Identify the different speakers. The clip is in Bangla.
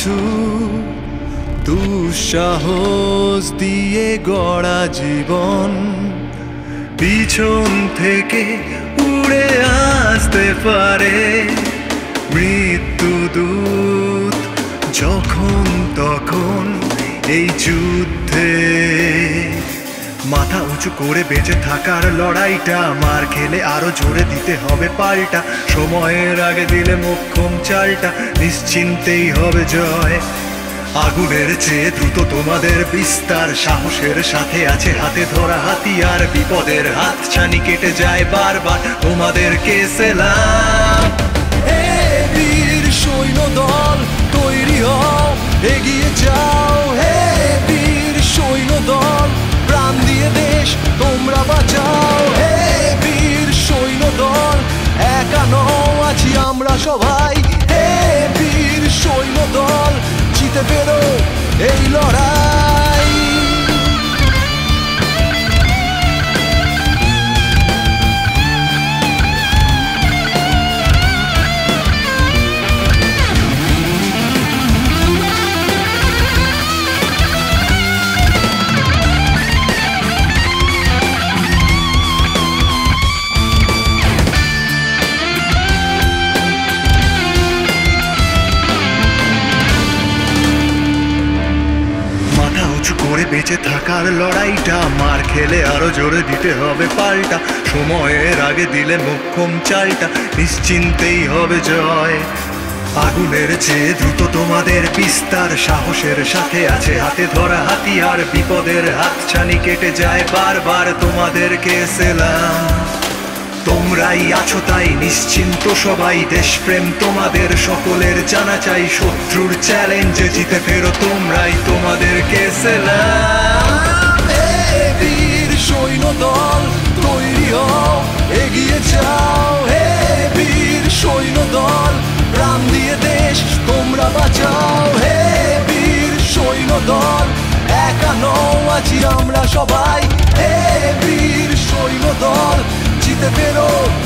Speaker 1: কিছু দুঃসাহস দিয়ে গড়া জীবন পিছন থেকে উড়ে আসতে পারে মৃত্যুদূত যখন তখন এই যুদ্ধে মাথা উঁচু করে বেঁচে থাকার লড়াইটা মার খেলে আরো জোরে দিতে হবে পাল্টা সময়ের আগে দিলে মোক্ষম চালটা নিশ্চিন্তেই হবে জয় আগুনের চেয়ে দ্রুত তোমাদের বিস্তার সাহসের সাথে আছে হাতে ধরা হাতিয়ার বিপদের হাত ছানি কেটে যায় বারবার তোমাদেরকে সেলাম হে বীর সৈন্য দল তৈরি হও এগিয়ে যাও হে বীর সৈন্য দল প্রাণ দিয়ে দেশ তোমরা বাঁচাও হে বীর সৈন্য দল একা নও আছি আমরা সবাই হে বীর সৈন্য দল জিতে বেরো এই লড়াই করে বেঁচে থাকার লড়াইটা মার খেলে আরো জোরে দিতে হবে পাল্টা সময়ের আগে দিলে মোক্ষম চালটা নিশ্চিন্তেই হবে জয় আগুনের চেয়ে দ্রুত তোমাদের বিস্তার সাহসের সাথে আছে হাতে ধরা হাতিয়ার বিপদের হাত ছানি কেটে যায় বারবার তোমাদেরকে সেলাম তোমরাই আছো তাই নিশ্চিন্ত সবাই দেশপ্রেম তোমাদের সকলের জানা চাই শত্রুর চ্যালেঞ্জে জিতে ফেরো তোমরাই তোমাদেরকে সেলাম হে বীর সৈন্য দল তৈরি হও এগিয়ে যাও হে বীর সৈন্য দল প্রাণ দিয়ে দেশ তোমরা বাঁচাও হে বীর সৈন্য দল একা নও আছি আমরা সবাই হে বীর সৈন্য দল জিতে ফেরো